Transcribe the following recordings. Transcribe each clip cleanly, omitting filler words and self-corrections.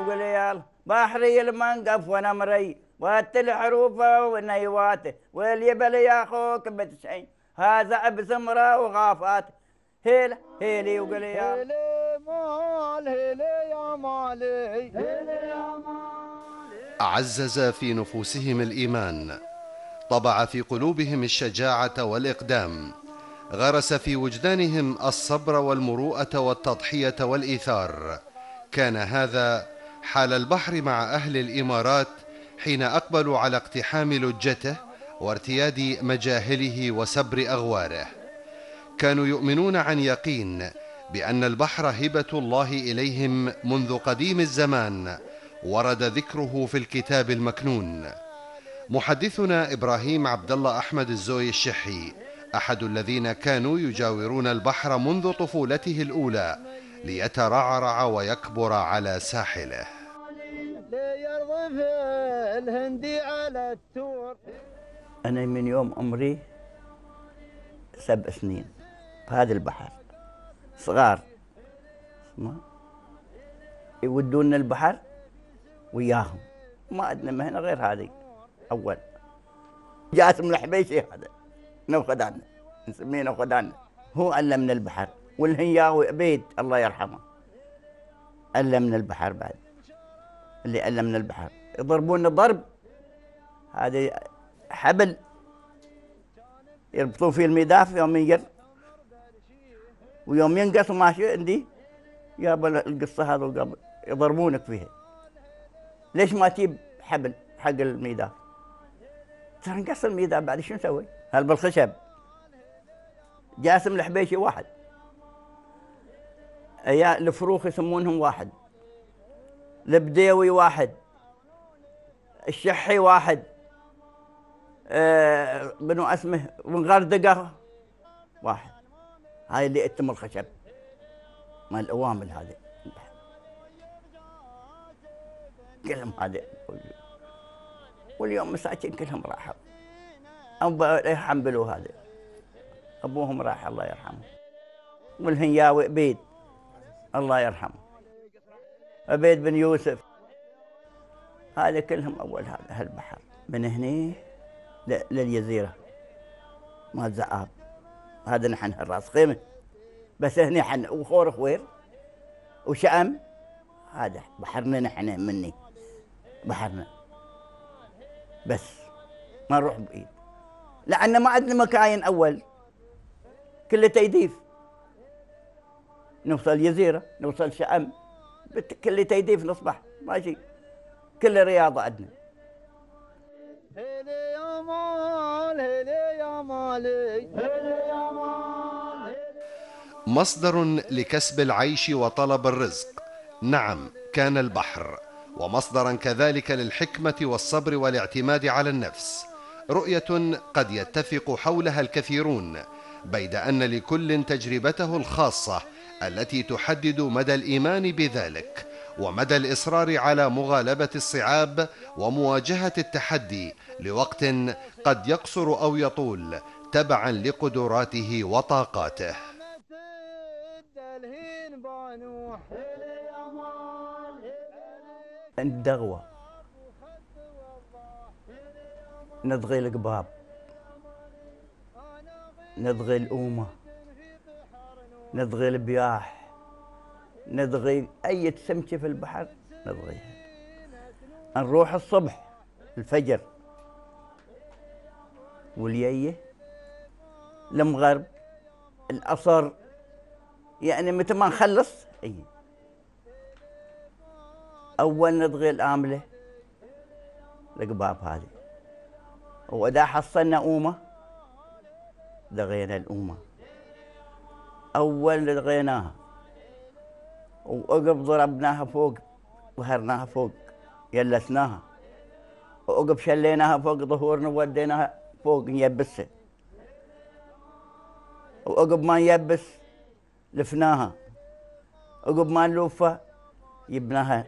وقليال بحري المنقف ونمري وات الحروفه ونيواته واليبل يا خوك بتشعين هذا ابزمره وغافات هيله هيلي وقليال هيلي مال هيلي يا مالي هيلي يا مالي. عزز في نفوسهم الإيمان، طبع في قلوبهم الشجاعة والإقدام، غرس في وجدانهم الصبر والمروءة والتضحية والإيثار. كان هذا حال البحر مع أهل الإمارات حين أقبلوا على اقتحام لجته وارتياد مجاهله وسبر أغواره. كانوا يؤمنون عن يقين بأن البحر هبة الله إليهم منذ قديم الزمان، ورد ذكره في الكتاب المكنون. محدثنا إبراهيم عبد الله أحمد الزوي الشحي أحد الذين كانوا يجاورون البحر منذ طفولته الأولى ليترعرع ويكبر على ساحله. أنا من يوم عمري 7 سنين في هذا البحر، صغار يودونا البحر وياهم، ما عندنا مهنة غير هذه. أول جاسم الحبيشي هذا نوخذ عنه، نسميه نوخذ عنه، هو علمنا البحر. والهياوي عبيد الله يرحمه علمنا البحر بعد، اللي علمنا البحر يضربونا ضرب، هذا حبل يربطون فيه الميداف يوم ينقر ويوم ينقص ماشي عندي جاب القصة هذا وقبل يضربونك فيها. ليش ما تجيب حبل حق الميداف؟ ترى نقص الميداف بعد شو نسوي؟ هل بالخشب؟ جاسم الحبيشي واحد، يا الفروخ يسمونهم واحد، البديوي واحد، الشحي واحد، بنو اسمه وغردقه واحد. هاي اللي اتم الخشب مال الاوامل هذه كلهم هذا. واليوم مساكين كلهم راحوا، حنبلوا هذا ابوهم راح الله يرحمه. والهنياوي عبيد الله يرحمه، عبيد بن يوسف، هذا كلهم اول هذا هالبحر من هنا للجزيره مال زعاب. هذا نحن الراس خيمه بس هنا حن وخور خوير وشأم، هذا بحرنا نحن مني بحرنا بس ما نروح بعيد، لأن ما عندنا مكاين أول كله تيديف. نوصل جزيرة نوصل شأم كله تيديف نصبح ماشي، كله رياضة عندنا. هيلي يا مال هيلي يا مالي هيلي يا مال. مصدر لكسب العيش وطلب الرزق، نعم كان البحر، ومصدرا كذلك للحكمة والصبر والاعتماد على النفس. رؤية قد يتفق حولها الكثيرون، بيد أن لكل تجربته الخاصة التي تحدد مدى الإيمان بذلك ومدى الإصرار على مغالبة الصعاب ومواجهة التحدي لوقت قد يقصر أو يطول تبعا لقدراته وطاقاته. الدغوة نضغي القباب، نضغي الأومة، نضغي البياح، نضغي أي سمكة في البحر نضغيها. نروح الصبح الفجر والييه المغرب العصر، يعني متى ما نخلص أول نضغي الآملة القباب هذه، وإذا حصلنا أومة دغينا الأومة أول دغيناها، وعقب ضربناها فوق وهرناها فوق يلسناها، وعقب شليناها فوق ظهورنا ووديناها فوق نيبسها، وعقب ما نيبس لفناها، عقب ما نلوفها جبناها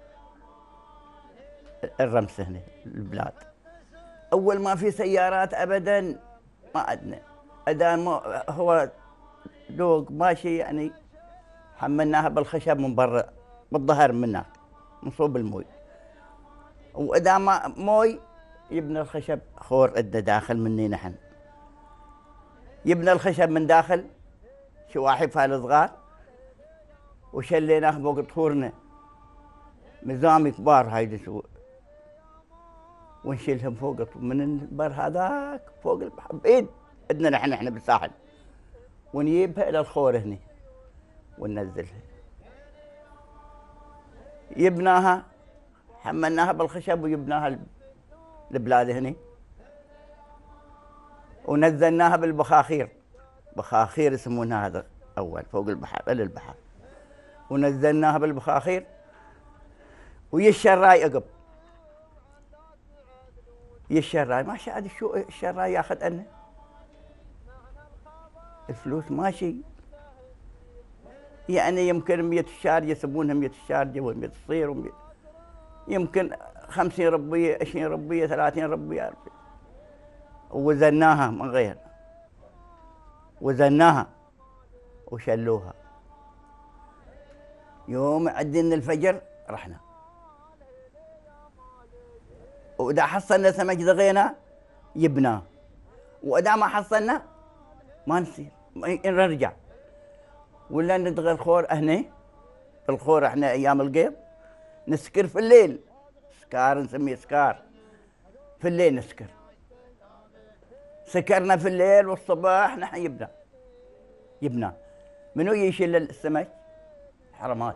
الرمس هنا البلاد. أول ما في سيارات أبداً ما عندنا، إذا هو دوق ماشي يعني حملناها بالخشب من برا بالظهر من هناك نصوب الموي، وإذا ما موي يبنى الخشب خور عندنا داخل مني نحن، يبنى الخشب من داخل شواحف هالصغار، وشليناه فوق طهورنا مزامي كبار هاي ونشيلهم فوق من البر هذاك فوق البحر بعيد عندنا نحن بالساحل، ونجيبها الى الخور هني وننزلها. يبناها حملناها بالخشب ويبناها البلاد هني، ونزلناها بالبخاخير، بخاخير يسمونها هذا اول فوق البحر الى البحر، ونزلناها بالبخاخير ويا عقب الشراي ما شاء شو الشراي ياخذ عنا الفلوس ماشي، يعني يمكن 100 شارجة يسمونها 100 شارجة و100 صير يمكن 50 ربية 20 ربية 30 ربية، وزناها من غير وزناها وشلوها. يوم عدنا الفجر رحنا، وإذا حصلنا سمك دغينا يبناه، وإذا ما حصلنا ما نصير نرجع، ولا ندغي الخور هنا. الخور احنا ايام القيض نسكر في الليل، سكار نسميه سكار، في الليل نسكر، سكرنا في الليل والصباح نحن يبنى. منو يشيل السمك؟ حرمات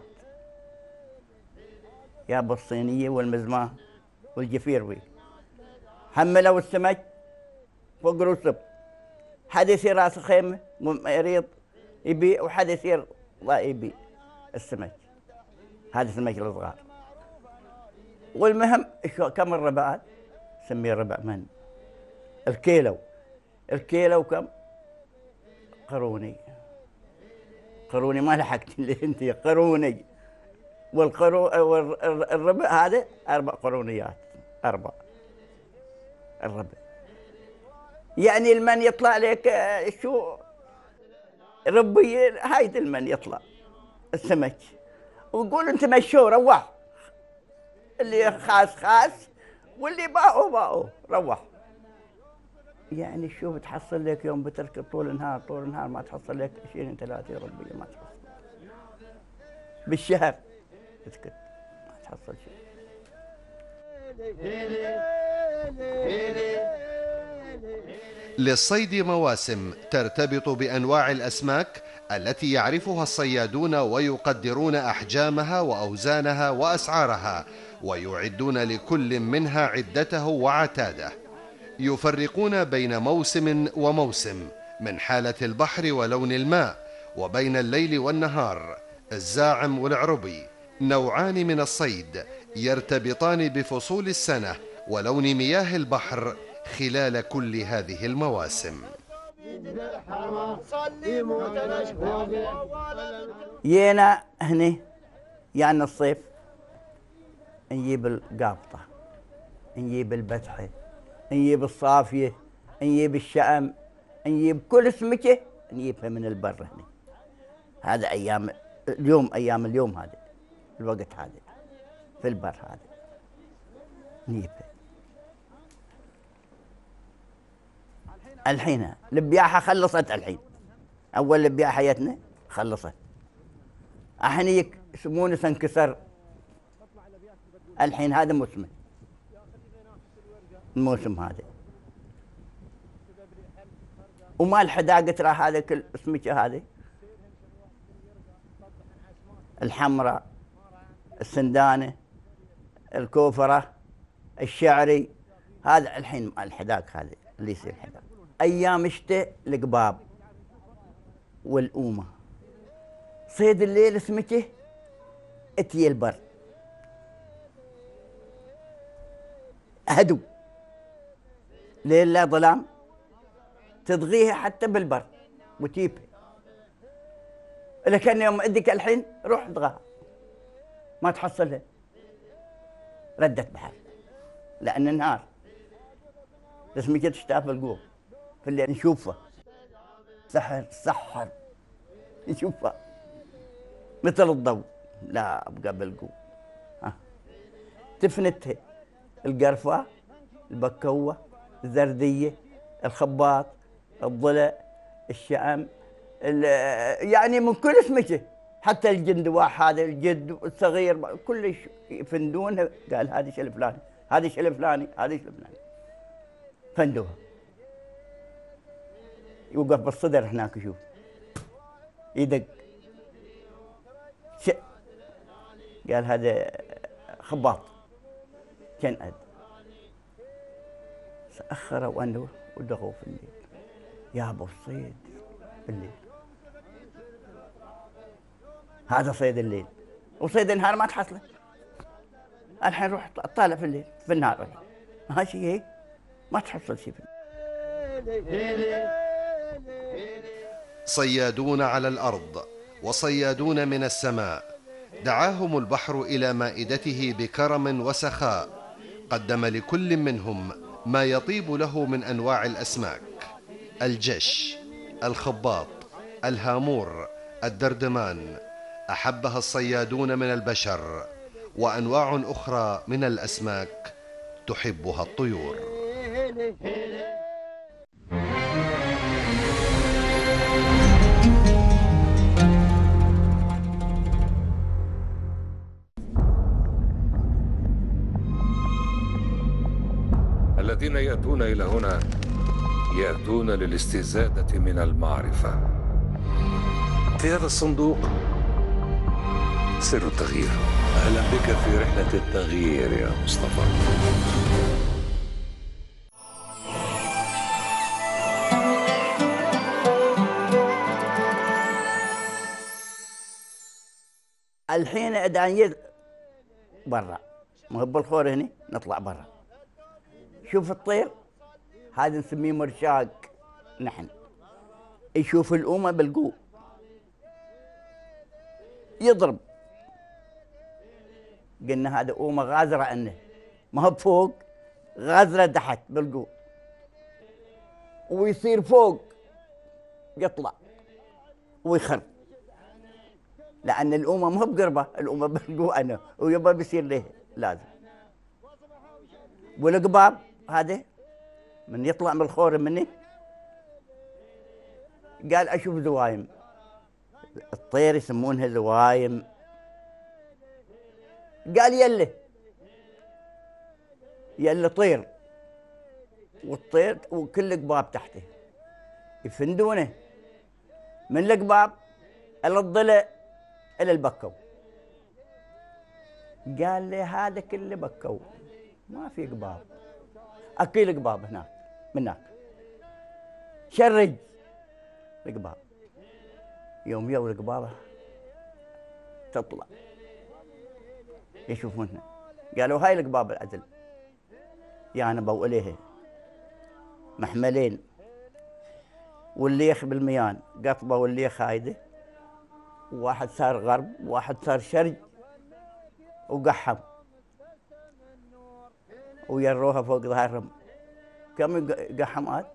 يا بالصينية والمزماه والجفيروي، حملوا السمك فوق رسب، حد يصير راس خيمه يريض يبيع، وحد يصير لا يبيع السمك، هذا السمك الصغار. والمهم كم الربعات؟ سميه ربع من الكيلو كم؟ قروني ما لحقت اللي انت قروني، والربع هذا 4 قرونيات، 4 الربع. يعني المن يطلع لك شو ربي هايد المن يطلع السمك، ويقول انت مشوا روح، اللي خاص واللي باعوا روح. يعني شوف تحصل لك يوم بتركض طول النهار ما تحصل لك 20 30 ربية ما تحصل بالشهر، تسكت ما تحصل شيء. للصيد مواسم ترتبط بأنواع الأسماك التي يعرفها الصيادون ويقدرون أحجامها وأوزانها وأسعارها، ويعدون لكل منها عدته وعتاده. يفرقون بين موسم وموسم، من حالة البحر ولون الماء، وبين الليل والنهار، الزاعم والعربي، نوعان من الصيد يرتبطان بفصول السنة ولون مياه البحر خلال كل هذه المواسم. جينا هني يعني الصيف نجيب القابطة، نجيب البتحة، نجيب الصافية، نجيب الشأم، نجيب كل سمكة نجيبها من البر هنا. هذا أيام اليوم هذا الوقت هذا في البر هذا نجيبها. الحين البياحة خلصت، الحين أول البياحة حياتنا خلصت، الحين يسمونه سنكسر. الحين هذا موسمه، الموسم هذا، وما الحداقة ترى هذا كل اسمك هذه الحمراء، السندانة، الكوفرة، الشعري، هذا الحين الحداق هذا اللي يصير الحداق. أيام الشتاء القباب والأومة، صيد الليل اسمته اتي البر، هدو ليل لا ظلام، تضغيها حتى بالبر وتجيبها. لكن يوم عندك الحين روح اضغاها ما تحصلها، ردت بحر، لأن النهار السمكة تشتاف بالقوم، في الليل نشوفها سحر نشوفها مثل الضوء، لا أبقى بالقوم. تفنتها القرفة، البكوة، الزردية، الخباط، الضلع، الشأم، يعني من كل اسمته، حتى الجندواح هذا الجد الصغير كلش يفندونها. قال هذه شيء الفلاني، هذه شيء الفلاني، هذه شيء الفلاني، فندوها. يوقف بالصدر هناك يشوف، يدق قال هذا خباط كنأد. سأخروا وأنه ودغوا في الليل، يا أبو الصيد الليل، هذا صيد الليل، وصيد النهار ما تحصله. الحين روح طالع في الليل، في النهار ماشي هيك ما تحصل شيء. صيادون على الأرض وصيادون من السماء، دعاهم البحر إلى مائدته بكرم وسخاء، قدم لكل منهم ما يطيب له من أنواع الأسماك: الجش، الخباط، الهامور، الدردمان، أحبها الصيادون من البشر، وأنواع أخرى من الأسماك تحبها الطيور. الذين يأتون إلى هنا يأتون للاستزادة من المعرفة. في هذا الصندوق سر التغيير. أهلا بك في رحلة التغيير يا مصطفى. الحين اداني برا، مو بالخور هنا نطلع برا. شوف الطير هذا نسميه مرشاق نحن، يشوف الأمة بالقوة يضرب. قلنا هذا أمة غازرة عنه، ما هو بفوق، غازرة تحت بالقوة، ويصير فوق يطلع ويخر، لأن الأمة ما هو بقربة، الأمة بالقوة أنا ويبا بيصير له لازم. والقباب هذا من يطلع من الخور مني قال أشوف زوايم، الطير يسمونها زوايم. قال يلا طير، والطير وكل قباب تحته يفندونه، من القباب إلى الضلع إلى البكو. قال لي هذا كله بكو، ما في قباب، أكيل قباب هناك من هناك، شرج القباب. يوم يو القبابة تطلع يشوفونها، قالوا هاي القباب العدل، يعني بو إليها محملين، والليخ بالميان قطبة والليخ هايده، واحد صار غرب واحد صار شرق، وقحم ويروها فوق ظهرهم. كم قحمات؟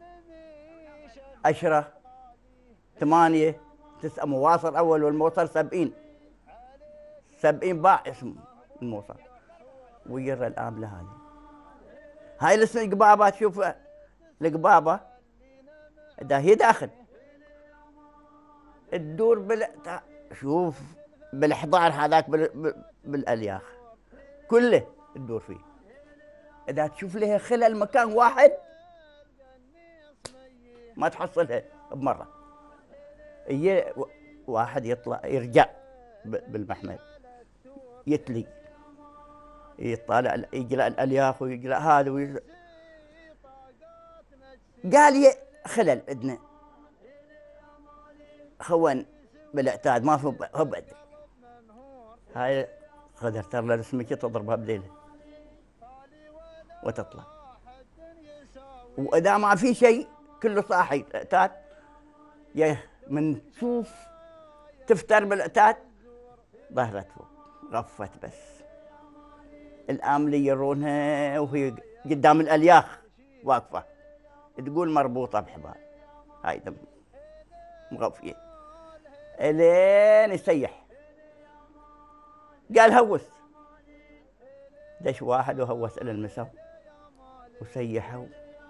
10 8 9 مواصل أول، والموصل 70 باع اسم الموصل. ويرى الآملة هاي الاسم القبابة. تشوف القبابة إذا هي داخل تدور شوف بالحضار هذاك بالألياخ كله تدور فيه. إذا تشوف لها خلل مكان واحد ما تحصلها بمرة. هي واحد يطلع يرجع بالمحمل يتلي يطالع يقرأ الألياخ ويقرأ هذا قال لي خلل عندنا خون بالاعتاد ما في هو بدل. هاي خذر ترى رسمك تضربها بديله وتطلع، وإذا ما في شيء كله صاحي اعتاد من تشوف تفتر بالاعتاد ظهرت فوق غفت بس. الآملي يرونها وهي قدام الألياخ واقفة تقول مربوطة بحبال، هاي دم مغفية الين يسيح. قال هوس دش واحد وهوس إلى المسا وسيحوا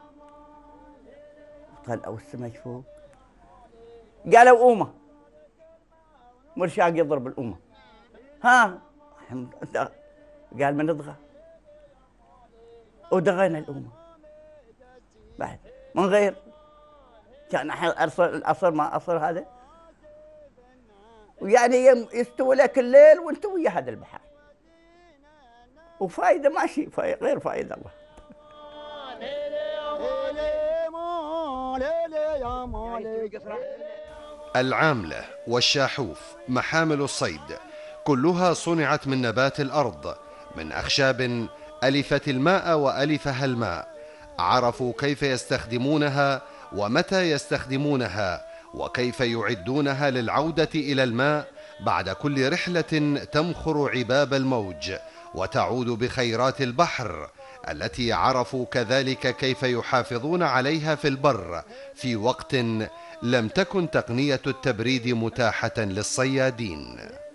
وطلعوا السمك فوق. قالوا أومة، مرشاق يضرب الأومة. ها قال من نضغى، ودغينا الأومة بعد من غير كان العصر ما عصر هذا، ويعني يستوي لك الليل وانت ويا هذا البحر، وفايدة ماشي غير فايدة الله. العاملة والشاحوف محامل الصيد كلها صنعت من نبات الأرض، من أخشاب ألفت الماء وألفها الماء. عرفوا كيف يستخدمونها ومتى يستخدمونها وكيف يعدونها للعودة إلى الماء بعد كل رحلة تمخر عباب الموج وتعود بخيرات البحر، التي عرفوا كذلك كيف يحافظون عليها في البر في وقت لم تكن تقنية التبريد متاحة للصيادين.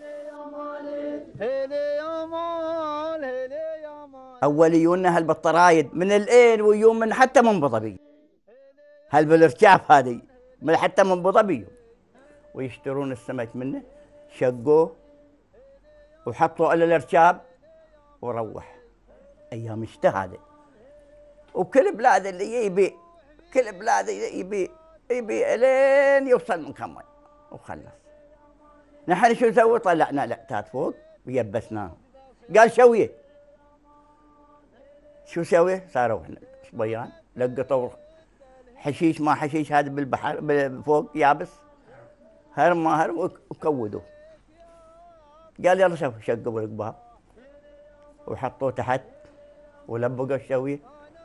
أوليون هالبطرايد من الإين ويوم من حتى من أبو ظبي، هالبالرشاف هذه من حتى من أبو ظبي، ويشترون السمك منه، شقوه وحطوا على الارشاب وروح. أيام الشتاء هذه، وكل بلاد اللي يبيع، كل بلاد يبيع الين يوصل من كمل وخلص. نحن شو نسوي؟ طلعنا لعتات فوق ويبسناه. قال شويه. شو سوي؟ صاروا صبيان لقطوا حشيش ما حشيش هذا بالبحر فوق يابس، هرم ما هرم وكودوه. قال يلا شوف، شقوا القباب وحطوه تحت ولبقوا الشويه.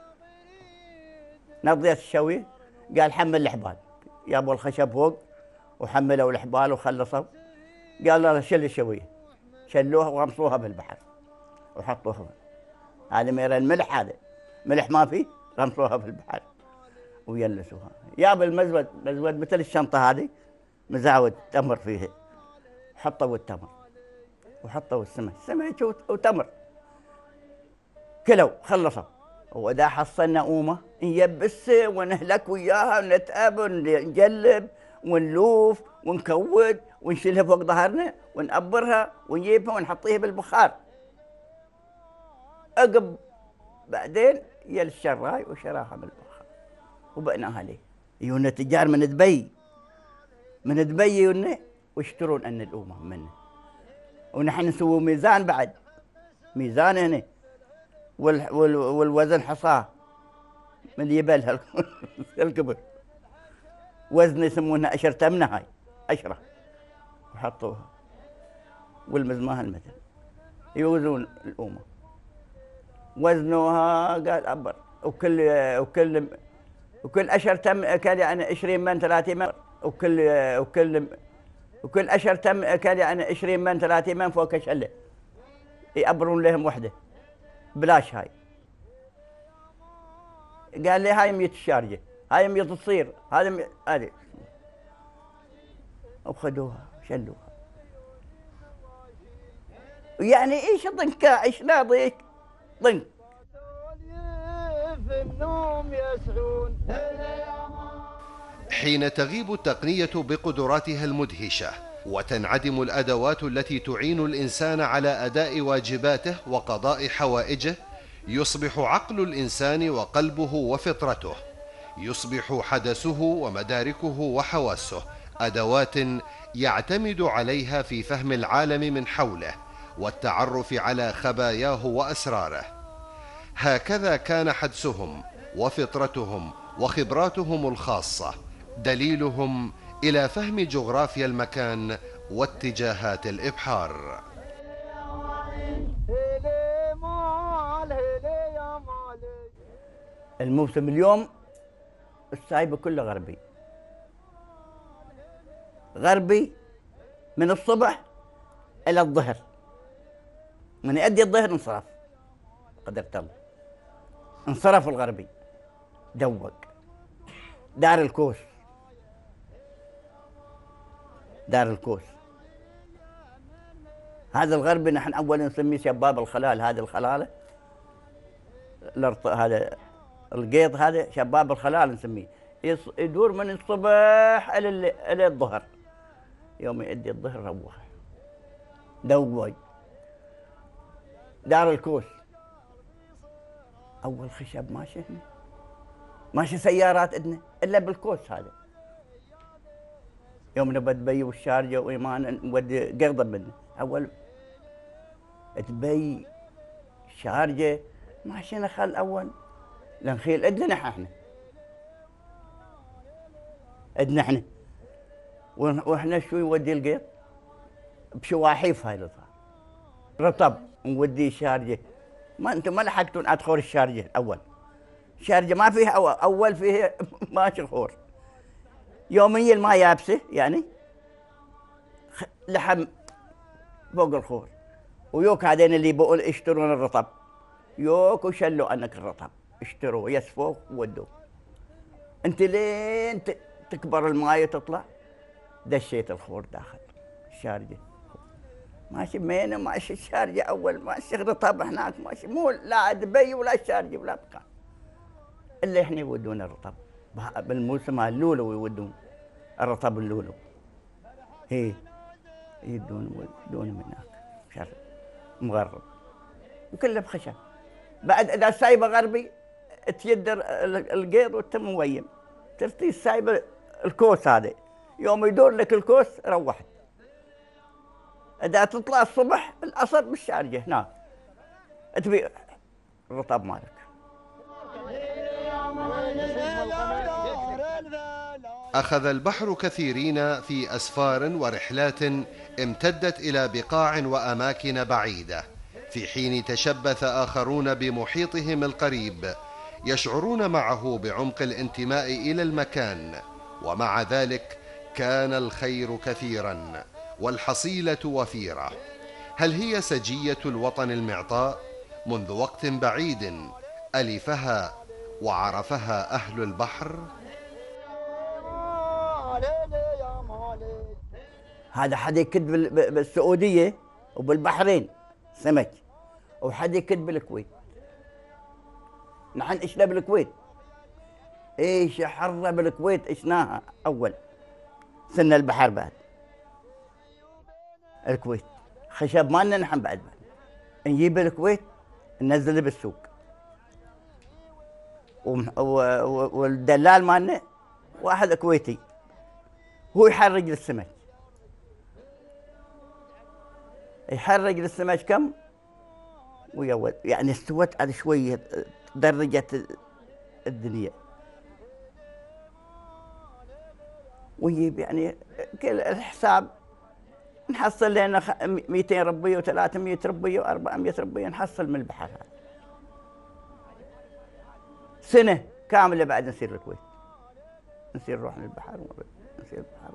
نضيت الشويه، قال حمل الحبال. جابوا الخشب فوق وحملوا الحبال وخلصوا. قال لا شل الشويه، شلوها ورمصوها بالبحر وحطوها. هذا مير الملح، هذا ملح ما فيه، رمصوها في البحر ويلسوها. جاب المزود، مزود مثل الشنطه هذه مزاود تمر فيه، حطوا التمر وحطوا السمك وتمر، كلوا خلصوا. وإذا حصلنا أومة نيبس ونهلك وياها ونتعب ونجلب ونلوف ونكود ونشيلها فوق ظهرنا ونأبرها ونجيبها ونحطيها بالبخار. عقب بعدين يا الشراي وشراها بالبخار وبقناها ليه. يونا تجار من دبي، من دبي يونا ويشترون أن الأومة منه. ونحن نسوي ميزان بعد، ميزان هنا والوزن حصاه من يبلها الكبر، وزن يسمونها أشر تمنة، هاي أشرة وحطوها. والمزماها المثل يوزنون الأومة، وزنوها قال أبر، وكل أشر تم كان يعني 20 من 30 من، وكل أشر تم كان يعني 20 من 30 من فوق شلة يأبرون لهم وحدة بلاش. هاي قال لي هاي 100 شارجة، هاي 100 تصير، هذه وخذوها شلوها. يعني ايش ضنك ايش لا ضيك ضنك. حين تغيب التقنية بقدراتها المدهشة وتنعدم الأدوات التي تعين الإنسان على أداء واجباته وقضاء حوائجه، يصبح عقل الإنسان وقلبه وفطرته، يصبح حدسه ومداركه وحواسه أدوات يعتمد عليها في فهم العالم من حوله والتعرف على خباياه وأسراره. هكذا كان حدسهم وفطرتهم وخبراتهم الخاصة دليلهم إلى فهم جغرافيا المكان واتجاهات الإبحار. الموسم اليوم السايبة كله غربي، غربي من الصبح إلى الظهر، من يأدي الظهر انصرف قدرت الله، انصرف الغربي دوق دار الكوس، دار الكوس. هذا الغربي نحن أولا نسميه شباب الخلال، هذه الخلالة هذا القيض هذا شباب الخلال نسميه، يدور من الصبح الى الظهر. يوم يؤدي الظهر روح دوق دار الكوس. اول خشب ماشي هنا، ماشي سيارات عندنا الا بالكوس هذا. يوم نبى دبي والشارجه وايمان نودي قرضه منه. اول دبي شارجه ماشي نخل اول لنخيل عندنا احنا عندنا احنا واحنا شو نودي القيط بشواحيف هاي الصار رطب نودي شارجه. ما انتم ما لحقتوا ادخل الشارجه الاول. الشارجه ما فيها اول فيها ماشي خور. يوميا الماء يابسه يعني لحم فوق الخور. ويوك هذين اللي بقول يشترون الرطب يوك وشلوا عنك الرطب اشتروا يسفوه وودوه. انت لين تكبر المايه تطلع دشيت الخور داخل الشارجه. ماشي مينه ماشي الشارجه اول ماشي رطب هناك ماشي مو لا دبي ولا الشارجه ولا مكان الا احنا يودون الرطب بالموسم اللولو يودون الرطب اللولو. هي يدون من هناك شر مغرب وكله بخشب. بعد اذا سايبه غربي تيدر القيض والتم مويم ترتي سايبه الكوس هذا. يوم يدور لك الكوس روحت. اذا تطلع الصبح العصر بالشارجه هناك تبيع الرطب مالك. أخذ البحر كثيرين في أسفار ورحلات امتدت إلى بقاع وأماكن بعيدة، في حين تشبث آخرون بمحيطهم القريب يشعرون معه بعمق الانتماء إلى المكان. ومع ذلك كان الخير كثيرا والحصيلة وفيرة. هل هي سجية الوطن المعطاء؟ منذ وقت بعيد ألفها وعرفها أهل البحر. هذا حد يكد بالسعودية وبالبحرين سمك، وحد يكد بالكويت. نحن اشنا بالكويت، ايش حرة بالكويت اشناها اول سن البحر. بعد الكويت خشب مالنا نحن بعد نجيب الكويت ننزله بالسوق. والدلال مالنا واحد كويتي هو يحرج للسمك. يحرج للسمك كم ويود يعني استوت على شويه درجه الدنيا. ويجيب يعني كل الحساب نحصل لنا 200 ربيه و300 ربيه و400 ربيه نحصل من البحر هذا. سنه كامله بعد نصير الكويت، نصير نروح للبحر نصير البحر.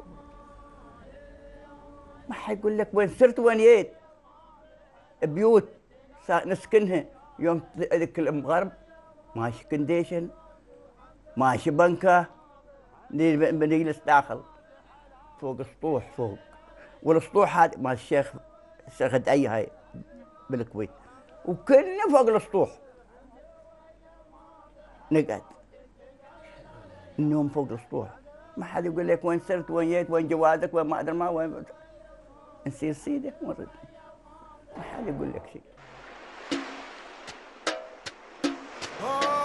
ما حيقول لك وين صرت وين جيت. بيوت نسكنها يوم ذيك المغرب ماشي كنديشن ماشي بنكه بنجلس داخل فوق سطوح فوق. والسطوح هذا مال الشيخ دعي هاي بالكويت وكلنا فوق السطوح نقعد النوم فوق السطوح. ما حد يقول لك وين صرت وين جيت وين جوازك وين ما ادري ما وين نصير سيدك مرد. ما حد يقول لك شيء.